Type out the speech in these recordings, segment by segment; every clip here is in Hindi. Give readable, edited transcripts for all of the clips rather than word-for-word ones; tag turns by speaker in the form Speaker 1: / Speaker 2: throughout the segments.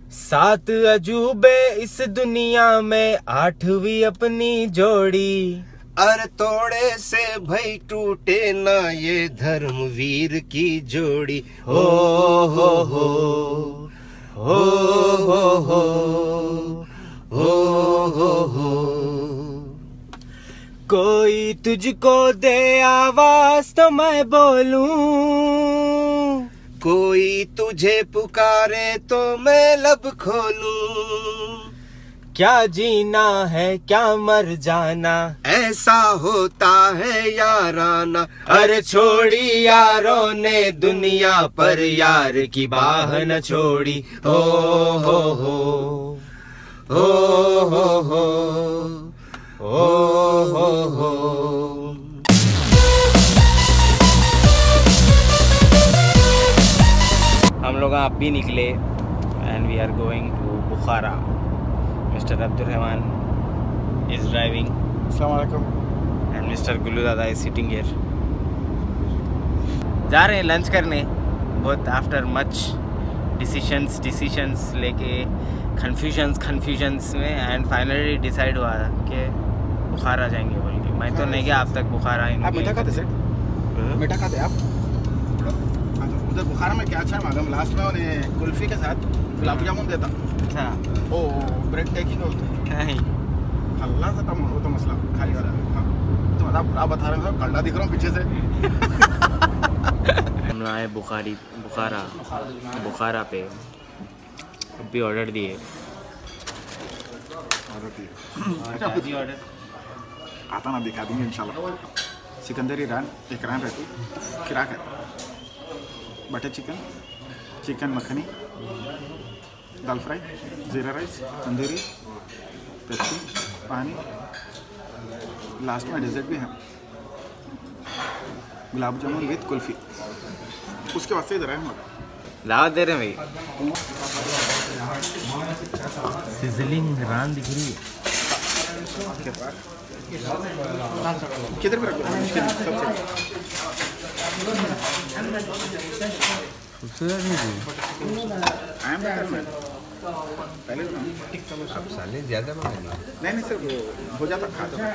Speaker 1: सात अजूबे इस दुनिया में, 8वीं अपनी जोड़ी।
Speaker 2: अरे तोड़े से भाई टूटे ना ये धर्मवीर की जोड़ी।
Speaker 1: हो हो हो हो हो हो हो हो हो। कोई तुझको दे आवाज तो मैं बोलूं,
Speaker 2: कोई तुझे पुकारे तो मैं लब खोलूं।
Speaker 1: क्या जीना है क्या मर जाना,
Speaker 2: ऐसा होता है याराना।
Speaker 1: अरे छोड़ी यारों ने दुनिया पर यार की बाह न छोड़ी। हो हो हो हो हो हो हो हो हो। हम लोग आप भी निकले and we are going to Bukhara. Mister Abdul Rahman is driving.
Speaker 3: अस्सलाम वालेकुम।
Speaker 1: एंड मिस्टर गुल्लू दादा इज सिटिंग हियर। जा रहे हैं लंच करने, बहुत आफ्टर मच डिसीशंस लेके कन्फ्यूजन्स में एंड फाइनली डिसाइड हुआ कि बुखारा जाएंगे बोल के। मैं तो नहीं गया अब तक बुखारा।
Speaker 3: आप मीठा खाते सर? मीठा खाते आप? उधर बुखारा में क्या अच्छा है मालूम, लास्ट में उन्हें कुल्फी के साथ गुलाब जामुन देता।
Speaker 1: अच्छा
Speaker 3: ओ ब्रेड टेकिंग होता है।
Speaker 1: नहीं
Speaker 3: अल्लाह से तम हो तो मसला खाली वाला। हाँ तो आप बता रहे हो, कल्ला दिख रहा हूँ पीछे से।
Speaker 1: हम लोग आए बुखारा पे, अभी ऑर्डर दिए। ऑर्डर
Speaker 3: आता ना दिखा देंगे इंशाल्लाह। सिकंदरी रान एक रान रहती किराक है। Butter chicken, chicken makhani, dal fry, jeera rice, tandoori, Pepsi, पानी, लास्ट में डेजर्ट भी है, गुलाब जामुन विद कुल्फी। उसके वास्ते इधर है हमारा
Speaker 1: दावत दे रहे हैं भाई। सिजलिंग रान दिख रही है।
Speaker 3: किधर पे रखो?
Speaker 1: खूबसूरत नहीं थी।
Speaker 3: पहले
Speaker 2: अब साले ज्यादा
Speaker 3: नहीं सर, वो हो जाता खा जाता।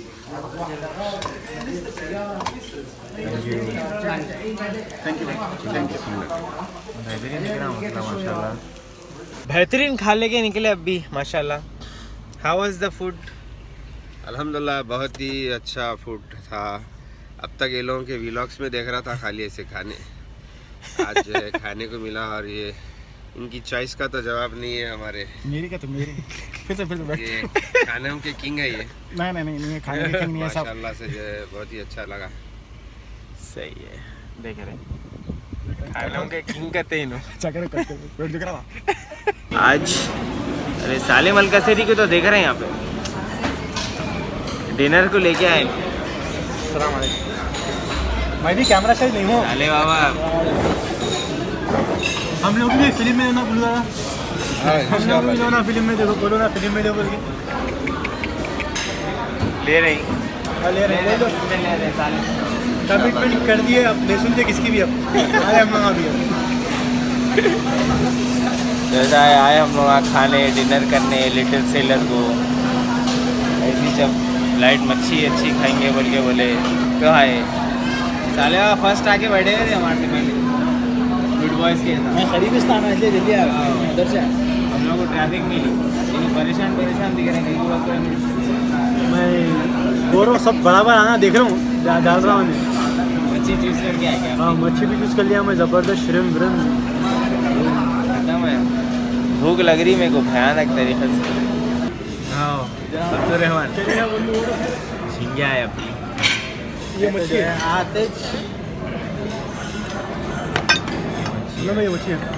Speaker 3: थैंक यू
Speaker 1: बेहतरीन दिख रहा हूँ माशाल्लाह। बेहतरीन खा लेके निकले अभी माशाल्लाह। How was the food?
Speaker 2: अल्हम्दुलिल्लाह बहुत ही अच्छा फूड था। अब तक ये लोगों के व्लॉग्स में देख रहा था खाली ऐसे खाने, आज जो है खाने को मिला। और ये इनकी चॉइस का तो जवाब नहीं है हमारे।
Speaker 3: मेरी क्या तो मेरी फिर से
Speaker 2: ये खाने के किंग है ये।
Speaker 3: नहीं खाने के किंग नहीं है सब।
Speaker 2: माशाल्लाह से जो है बहुत ही अच्छा लगा।
Speaker 1: सही है, देख रहे खानों के किंग कहते हैं इन्हों।
Speaker 3: पेट दिख रहा था
Speaker 1: आज। अरे साले मलकासेरी को तो देख रहे हैं यहाँ पे, डिनर को लेके आए।
Speaker 3: अस्सलाम वालेकुम। मैं भी कैमरा शायद नहीं हूँ।
Speaker 1: अरे बाबा
Speaker 3: हम लोग भी फिल्म में ना बोलो ना, हम लोग भी ना फिल्म में देखो, बोलो ना फिल्म में देखो।
Speaker 1: ले रही
Speaker 3: ले रहे कमिटमेंट कर दिए, अब नहीं सुनते किसकी भी। अब आए हम लोग अभी
Speaker 1: जैसा आए हम लोग खाने डिनर करने लिटिल सेलर को। ऐसी जब लाइट मच्छी अच्छी खाएंगे बोल के बोले तो आए। साले फर्स्ट आके बैठे थे हमारे पहले गुड बॉयज़ के साथ।
Speaker 3: मैं खरीबिस्तान है इसलिए जल्दी आया उधर से।
Speaker 1: हम लोग को ट्रैफिक मिली, लेकिन परेशान दिख रहे हैं कहीं।
Speaker 3: मैं बोल रहा हूँ सब बराबर आना देख रहा हूँ, डाल रहा हूँ।
Speaker 1: मच्छी चूज़ करके आ गया।
Speaker 3: हाँ मच्छी भी चूज़ कर लिया मैं, ज़बरदस्त श्रिम्प व्रिम्प
Speaker 1: खत्म है। भूख लग रही मेरे को भयानक तरीके से। हाँ अब्दुल रहमान झींगा है अपनी।
Speaker 3: ये मच्छी है आते ये मच्छी है।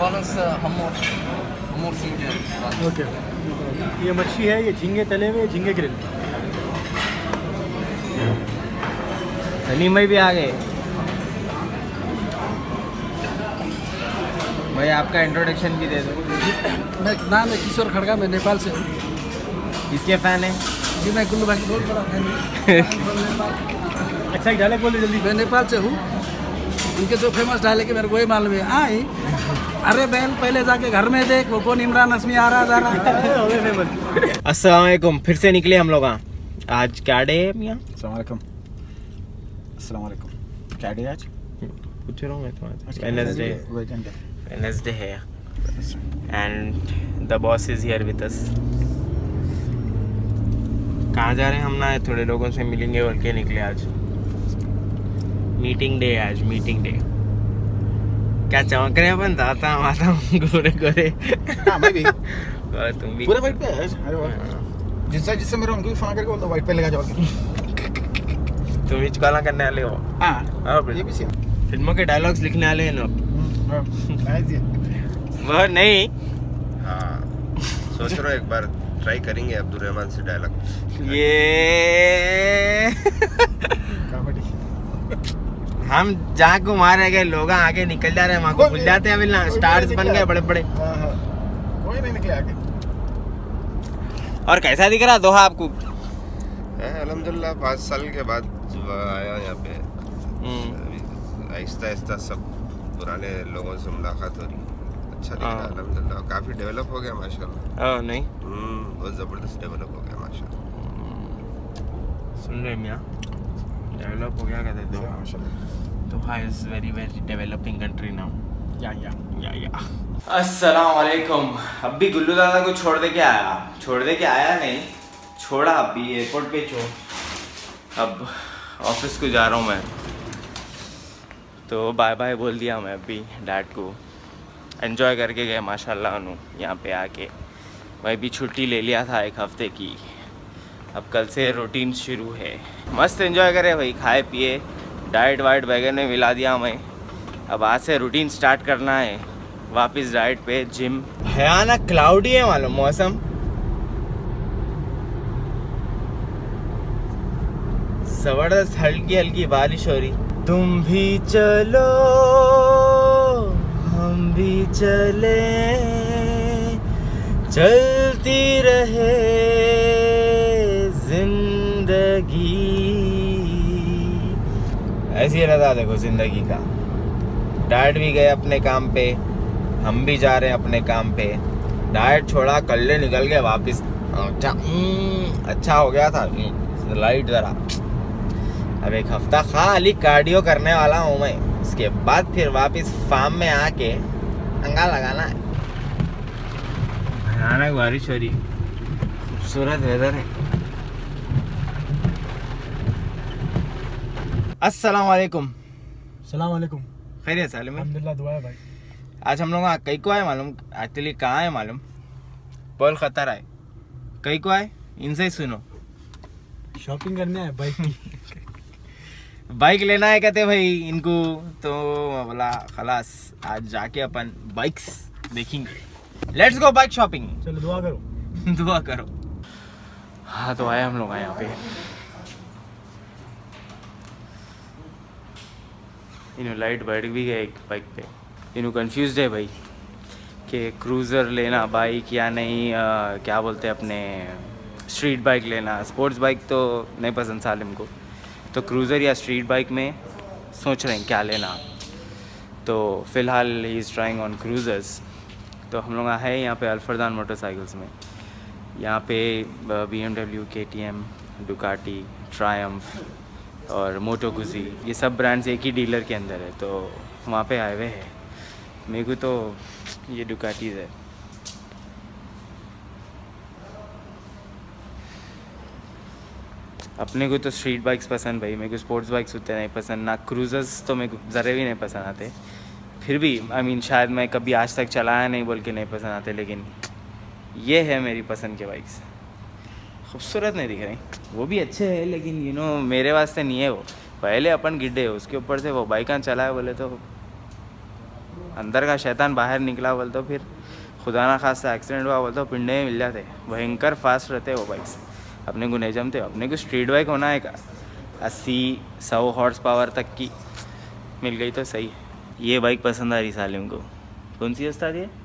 Speaker 3: ओके ये मच्छी है, ये झींगे तले हुए, झींगे ग्रिल।
Speaker 1: सलीम भाई भी आ गए। भाई आपका इंट्रोडक्शन भी दे दो।
Speaker 4: मैं नाम है किशोर खड़गा, मैं नेपाल से हूँ।
Speaker 1: किसके फैन है?
Speaker 4: जी मैं गुल्लू भाई बहुत बड़ा फैन हूँ।
Speaker 3: अच्छा एक डायलॉग बोल दे जल्दी।
Speaker 4: मैं नेपाल से हूँ, उनके जो फेमस डायलॉग है मेरे को वही मालूम है। आई अरे बहन पहले जाके घर में देख वो कौन इमरान हस्मी आ रहा जा रहा।
Speaker 1: अस्सलाम वालेकुम, फिर से निकले हम लोग। आज क्या डे है मियाँ?
Speaker 3: अस्सलाम वालेकुम। क्या डे आज?
Speaker 1: पूछ रहा हूँ मैं तुम्हारे। वेडनेसडे है and the boss is here with us. कहाँ जा रहे हैं हम ना? थोड़े लोगों से मिलेंगे बोल के निकले आज। मीटिंग डे है आज, मीटिंग डे। क्या चमक रहे अपन? आता माता गोरे गोरे।
Speaker 3: हाँ मैं भी।
Speaker 1: और तुम भी
Speaker 3: पूरा वाइट पे है। अरे वाह। जिससे मेरे उनको भी फोन करके बोल दो वाइट पे लगा जाओगे।
Speaker 1: तुम ही चुकाना करने वाले हो।
Speaker 3: हाँ ये भी सीन।
Speaker 1: फिल्मों के डायलॉग्स लिखने वाले हैं लोग। वो नहीं।
Speaker 2: हाँ सोच रहा हूँ एक बार ट्राई करेंगे अब्दुल रहमान से डायलॉग।
Speaker 1: ये हम जहाँ को मारे गए लोग आगे निकल जा रहे हैं, वहाँ को भूल जाते हैं। अभी ना स्टार्स बन गए बड़े बड़े।
Speaker 3: कोई नहीं निकले आगे।
Speaker 1: और कैसा दिख रहा दोहा आपको?
Speaker 2: अल्हम्दुलिल्लाह 5 साल के बाद आया यहाँ पे। आहिस्ता आहिस्ता सब पुराने लोगों से मुलाकात हो रही है। अच्छा दिख रहा है अल्हम्दुलिल्लाह। काफ़ी डेवलप हो गया माशाल्लाह।
Speaker 1: नहीं
Speaker 2: बहुत ज़बरदस्त डेवलप हो गया माशाल्लाह।
Speaker 1: सुन रहे मियाँ, डेवलप हो गया कहते Doha is very very developing country now. या अस्सलाम वालेकुम। अब भी गुल्लू दादा को छोड़ दे के आया नहीं, छोड़ा अभी एयरपोर्ट पे अब ऑफिस को जा रहा हूँ मैं। तो बाय बाय बोल दिया मैं अभी डैड को। एंजॉय करके गए माशाल्लाह उन्हों यहाँ पे आके। मैं भी छुट्टी ले लिया था 1 हफ्ते की। अब कल से रूटीन शुरू है। मस्त एंजॉय करे भाई, खाए पिए, डाइट वाइट वगैरह में मिला दिया मैं। अब आज से रूटीन स्टार्ट करना है, वापस डाइट पे, जिम। भयानक क्लाउडी है मालूम मौसम। जबरदस्त हल्की हल्की बारिश हो रही। तुम भी चलो हम भी चले, चलती रहे जिंदगी। ऐसी रहता देखो जिंदगी का। डैड भी गए अपने काम पे, हम भी जा रहे हैं अपने काम पे। डाइट छोड़ा, कल निकल गए वापस। अच्छा हो गया था लाइट जरा। अब 1 हफ्ता खाली कार्डियो करने वाला हूँ मैं। उसके बाद फिर वापस फार्म में आके अंगा लगाना है। भयानक बारिश हो रही, खूबसूरत वेदर है। अस्सलाम वालेकुम।
Speaker 4: सलाम वालेकुम।
Speaker 1: खैरियत सालिम?
Speaker 4: अल्हम्दुलिल्लाह दुआ है भाई।
Speaker 1: आज हम लोग कहीं को आए मालूम? एक्चुअली कहाँ है मालूम? पोल खतर आए। कहीं को आए? इनसे ही सुनो।
Speaker 4: शॉपिंग करने आए बाइक की।
Speaker 1: बाइक लेना है कहते भाई इनको। तो बोला खलास आज जाके अपन बाइक्स देखेंगे। Let's go bike shopping.
Speaker 4: चलो दुआ करो।
Speaker 1: दुआ करो। हाँ तो आए हम लोग यहाँ पे। इन्हों लाइट बैठ भी गए एक बाइक पे। इन्हों कंफ्यूज है भाई कि क्रूज़र लेना बाइक या नहीं, क्या बोलते हैं अपने स्ट्रीट बाइक लेना। स्पोर्ट्स बाइक तो नहीं पसंद सालिम को, तो क्रूज़र या स्ट्रीट बाइक में सोच रहे हैं क्या लेना। तो फ़िलहाल ही इज़ ट्राइंग ऑन क्रूज़र्स। तो हम लोग आए यहाँ पे अल्फरदान मोटरसाइकिल्स में। यहाँ पे BMW, KTM, डुकाटी, ट्रायम्फ और मोटो गुजी, ये सब ब्रांड्स एक ही डीलर के अंदर है। तो वहाँ पे आए हुए हैं। मेरे को तो ये डुकाटीज़ है। अपने को तो स्ट्रीट बाइक्स पसंद भाई, मेरे को स्पोर्ट्स बाइक्स उतने नहीं पसंद, ना क्रूज़र्स तो मेरे को ज़रा भी नहीं पसंद आते। फिर भी शायद मैं कभी आज तक चलाया नहीं बोल के नहीं पसंद आते, लेकिन ये है मेरी पसंद के बाइक्स। खूबसूरत नहीं दिख रही, वो भी अच्छे हैं लेकिन मेरे वास्ते नहीं है वो। पहले अपन गिड्ढे, उसके ऊपर से वो बाइकां चलाए बोले तो अंदर का शैतान बाहर निकला बोले तो फिर खुदा ना खास्ता एक्सीडेंट हुआ बोले तो पिंडे में मिल जाते। भयंकर फास्ट रहते वो बाइक्स, अपने को नहीं जमते। अपने को स्ट्रीट बाइक होना है 80-100 हॉर्स पावर तक की मिल गई तो सही है। ये बाइक पसंद आ रही सालिम को। कौन सी उस्ताद ये?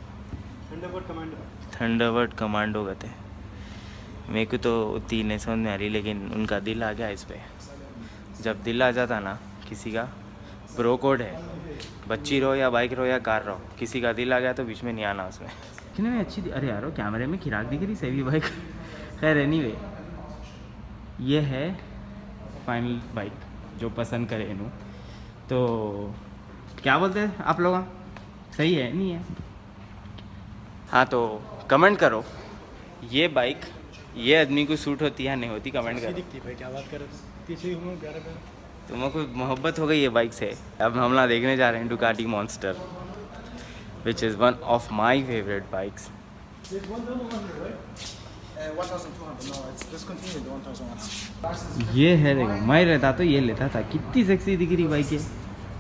Speaker 1: थंडरबर्ड कमांडो कहते हैं। मेरे को तो उतनी नहीं समझ में आ रही, लेकिन उनका दिल आ गया इस पर। जब दिल आ जाता ना किसी का ब्रो कोड है, बच्ची रहो या बाइक रहो या कार रहो, किसी का दिल आ गया तो बीच में नहीं आना उसमें। कितने में अच्छी अरे यार कैमरे में खिराक दिख रही सही बाइक। खैर एनीवे ये है फाइनल बाइक जो पसंद करे इनू। तो क्या बोलते हैं आप लोग, सही है नहीं है? हाँ तो कमेंट करो ये बाइक ये आदमी को सूट होती है नहीं होती, कमेंट करो।
Speaker 4: भाई क्या बात कर रहे हो,
Speaker 1: तुमको मोहब्बत हो गई है बाइक से। अब हम लोग देखने जा रहे हैं Ducati Monster which is one of my favourite bikes. ये है देखो, मैं रहता तो ये लेता था, कितनी सेक्सी दिख रही बाइक है।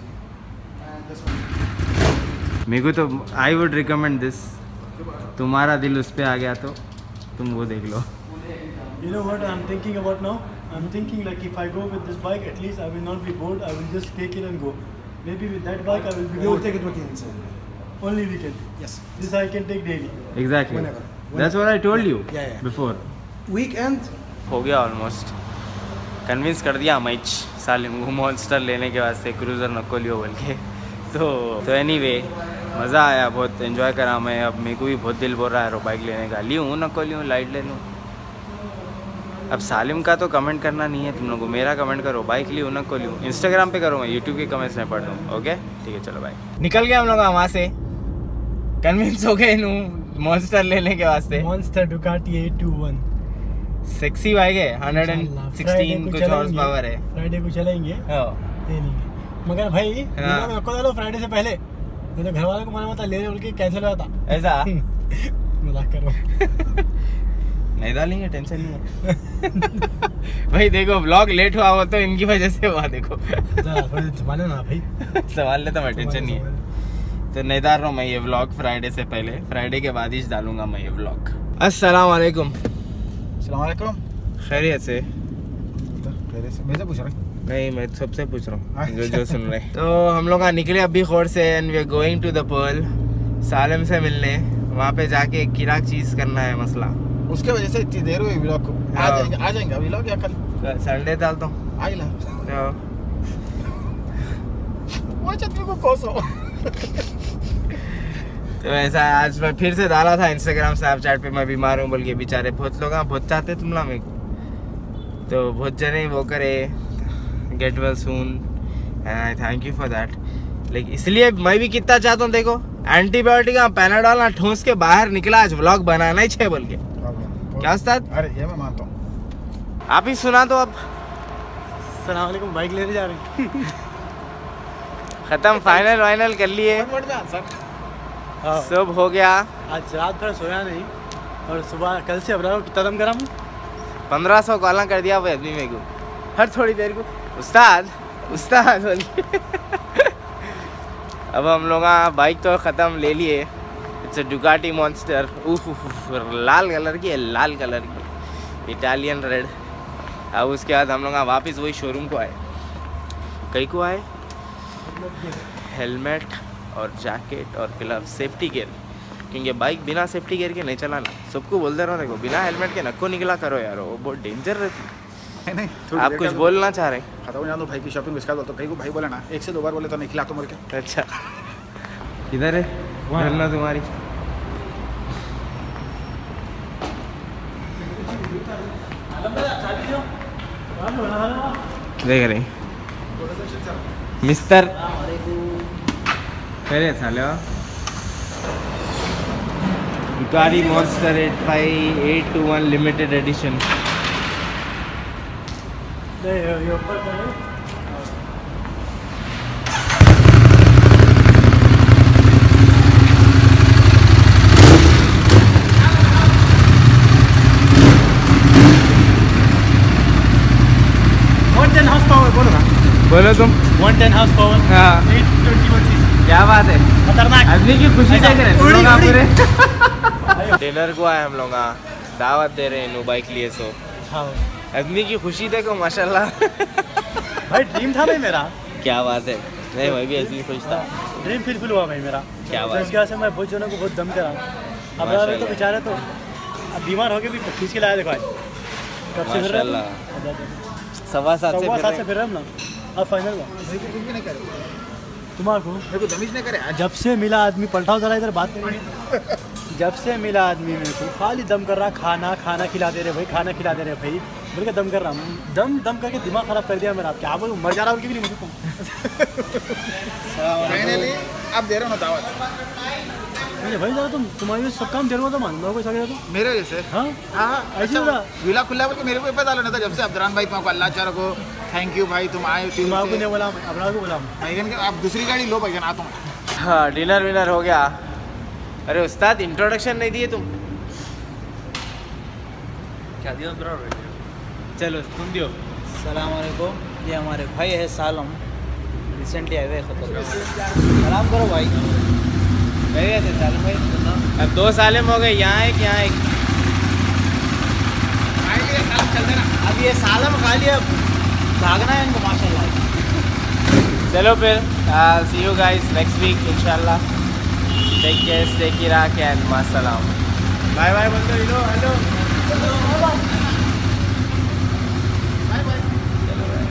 Speaker 1: मेरे को तो आई वुड रिकमेंड दिस। तुम्हारा दिल उस पर आ गया तो तुम वो देख लो।
Speaker 5: You know what I'm thinking about now? I'm thinking like if I go with this bike, at least I will not be bored. I will just take it and go. Maybe with that bike I will be bored.
Speaker 4: You will take it weekends.
Speaker 5: Only weekend.
Speaker 4: Yes.
Speaker 5: This I can take daily.
Speaker 1: Exactly.
Speaker 4: Whenever.
Speaker 1: That's what I told you
Speaker 4: Yeah.
Speaker 1: before.
Speaker 4: Weekend.
Speaker 1: हो गया ऑलमोस्ट, कन्विंस कर दिया मैच सालिम को मॉन्स्टर लेने के वास्ते, क्रूज़र नको लियो बोल के। तो एनीवे मज़ा आया, बहुत एंजॉय करा मैं। अब मेरे को भी बहुत दिल बोल रहा है रो बाइक लेने का, लीऊँ नको लीऊँ, लाइट ले लूँ। अब सालिम का तो कमेंट करना नहीं है तुम लोगों को, मेरा कमेंट करो बाइक लीऊँ नको लीऊँ। इंस्टाग्राम पे करो, मैं यूट्यूब के कमेंट्स में पढ़ लूँ। ओके ठीक है चलो बाय। निकल गया हम लोग वहाँ से, कन्विंस हो गए नू मॉन्स्टर लेने के वास्ते।
Speaker 5: Monster Ducati 821.
Speaker 1: सेक्सी बाइक है, 116 कुछ हॉर्स पावर है।
Speaker 5: फ्राइडे को चलेंगे,
Speaker 1: हाँ।
Speaker 5: ले लेंगे। मगर भाई नको डालो फ्राइडे से पहले, नहीं तो घर वालों को मना मत ले बोल के कैंसिल हो जाता।
Speaker 1: ऐसा
Speaker 5: मजाक करो।
Speaker 1: नहीं डालेंगे, टेंशन नहीं है। भाई देखो ब्लॉग लेट हुआ हो तो इनकी वजह से हुआ, देखो
Speaker 5: संभालो ना भाई।
Speaker 1: सवाल लेता मैं, टेंशन नहीं है। तो नहीं डाल रहा हूँ मैं ये व्लॉग फ्राइडे से पहले, फ्राइडे के बाद ही डालूंगा मैं ये व्लॉग। अस्सलाम वालेकुम।
Speaker 3: अस्सलाम वालेकुम।
Speaker 1: खैरियत से?
Speaker 3: मेरे से पूछ रहा हूँ।
Speaker 1: नहीं मैं सबसे पूछ रहा हूँ जो सुन रहे। तो हम लोग निकले अभी खोर से and we are going to the Pearl, Salim से मिलने। वहाँ पे जाके किराक चीज करना है मसला,
Speaker 3: उसके वजह से इतनी देर हुई व्लॉग को। आ जाएंगे अभी व्लॉग या कल
Speaker 1: संडे डालता हूँ।
Speaker 3: आइला
Speaker 1: तो
Speaker 3: वो चटनी को कोसो।
Speaker 1: तो ऐसा आज मैं फिर से डाला था इंस्टाग्राम स्नैपचैट पे मैं बीमार हूँ बोल के। बेचारे बहुत लोग बहुत चाहते तुम लोग मेरे को, तो बहुत जने वो करे get well soon and I thank you for that. लेकिन इसलिए मैं भी कितना चाहता हूँ, देखो एंटीबायोटिक पैनाडोल ठूस के बाहर निकला, आज व्लॉग बनाना ही चाहिए बोल के। क्या उस्ताद?
Speaker 3: अरे ये मैं मानता हूँ।
Speaker 1: आप ही सुना दो अब।
Speaker 5: अस्सलाम वालेकुम, बाइक लेने जा रहे हैं।
Speaker 1: खत्म, फाइनल कर लिए, सब हो गया।
Speaker 5: आज रात भर सोया नहीं और सुबह कल से अब रहा कितना दम करा
Speaker 1: 1500 कॉल कर दिया वो आदमी मेरे को हर थोड़ी देर को, उस्ताद उस्ताद बोल के। अब हम लोग बाइक तो ख़त्म ले लिए, इट्स अ डुकाटी मॉन्स्टर। लाल कलर की है, लाल कलर की, इटालियन रेड। अब उसके बाद हम लोग वापस वही शोरूम को आए। कहीं को आए? हेलमेट और जैकेट और ग्लव, सेफ्टी गियर, क्योंकि बाइक बिना सेफ्टी गियर के नहीं चलाना। सबको बोल दे रहा हूँ देखो, बिना हेलमेट के नको निकला करो यार, वो बहुत डेंजर रहती।
Speaker 3: नहीं
Speaker 1: आप कुछ बोलना चाह रहे?
Speaker 3: खत्म हो जाओ भाई की शॉपिंग इसका तो कहीं को भाई बोला ना, एक से दो बार बोले तो नहीं खिला तो मर के।
Speaker 1: अच्छा किधर है बोलना तुम्हारी? देख रहे मिस्टर पहले साले डुकाटी मॉन्स्टर 821 लिमिटेड एडिशन। बोलो तुम।
Speaker 5: 110 हाउस पावर,
Speaker 1: हाँ
Speaker 5: 821 सीसी।
Speaker 1: क्या बात है,
Speaker 5: खतरनाक
Speaker 1: आदमी की खुशी
Speaker 5: ऐसा
Speaker 1: देख रहे हैं
Speaker 5: उड़ी,
Speaker 1: तुम लोग
Speaker 5: उड़ी।
Speaker 1: पूरे। टेलर को आए हम लोग, दावत दे रहे हैं नो बाइक लिए। सो
Speaker 5: हाँ
Speaker 1: आदमी की खुशी देखो माशाल्लाह।
Speaker 5: भाई ड्रीम था भाई मेरा,
Speaker 1: क्या बात है। नहीं मैं भी ऐसे ही खुश था।
Speaker 5: ड्रीम फुलफिल हुआ भाई मेरा।
Speaker 1: क्या बात
Speaker 5: तो इसके वजह से मैं बहुत जनों को बहुत दम करा। अब
Speaker 1: माशाल्लाह।
Speaker 5: तो बेचारे तो अब बीमार होके भी खींच के लाया देखो आज। कब से फिर रहे
Speaker 1: माशाल्लाह। 7:15 से
Speaker 5: से
Speaker 1: फिर
Speaker 5: फिर रहे हम लोग। अब फाइनल हुआ।
Speaker 3: कुछ भी नहीं करे
Speaker 5: तुम्हारे
Speaker 3: मेरे को तमीज नहीं करे आज।
Speaker 5: जब से मिला आदमी, पलटाओ जरा इधर बात करेंगे। जब से मिला आदमी मेरे को खाली दम कर रहा, खाना खिला दे रहे भाई, खाना खिला दे रहे भाई, बोल के दम कर रहा हूँ, दम करके दिमाग खराब कर दिया मेरा। क्या बोलूँ, मर जा रहा हूँ कि नहीं मुझे।
Speaker 3: फाइनली आप दे रहे हो ना दावत
Speaker 5: नहीं भाई जरा तुम्हारे सब काम दे रहा हो तो मान लो कोई सके तो
Speaker 3: मेरे वजह से।
Speaker 5: हाँ
Speaker 3: हाँ
Speaker 5: ऐसे हो रहा।
Speaker 3: विला खुला बोल के मेरे को पता लगा था जब से अब्दुलरहमान भाई तुमको अल्लाह चाह रखो, थैंक यू भाई, तुम आए।
Speaker 5: तुम्हारा को नहीं बोला, अपना को बोला।
Speaker 3: आप दूसरी गाड़ी लो भाई, आता हूँ।
Speaker 1: हाँ डिनर विनर हो गया। अरे उस्ताद इंट्रोडक्शन नहीं दिए तुम।
Speaker 4: क्या दिया ब्रो?
Speaker 1: चलो तुम दियो।
Speaker 4: सलाम वालेकुम, ये हमारे भाई है सालम, रिसेंटली आए हुए खतर। सलाम करो भाई।
Speaker 1: कैसे सालम भाई? अब 2 साल में हो गए, यहाँ एक यहाँ एक।
Speaker 4: अब ये सालम खा लिया, भागना है इनको माशाल्लाह।
Speaker 1: चलो फिर see you guys next week इंशाल्लाह। टेक केयर, स्टे किराक एंड मासलाम। बाय बाय बोल दो। Hello hello.